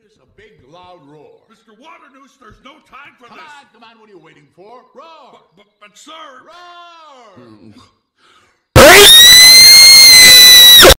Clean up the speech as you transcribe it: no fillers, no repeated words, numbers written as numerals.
us a big, loud roar. Mr. Waternoose, there's no time for this. Come on, what are you waiting for? Roar! But sir... Roar!